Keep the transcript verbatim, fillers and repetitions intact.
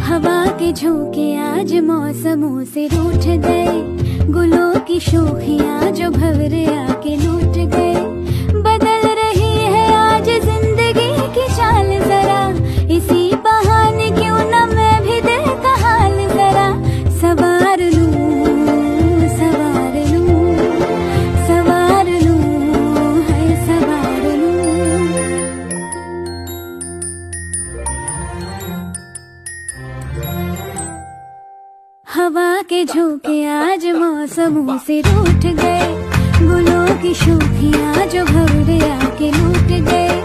हवा के झोंके आज मौसमों से रूठ गए, गुलों की शोखियां जो भंवरे आके लूट गए। बदल रही है आज जिंदगी की चाल जरा, इसी बहाने क्यों न मैं भी दिल का हाल जरा सवार लूं, सवार लूं, सवार लूं, है सवार लूं। हवा के झोंके आज मौसमों से रूठ गए, गुलों की शोखियां जो भंवरे आके लूट गए।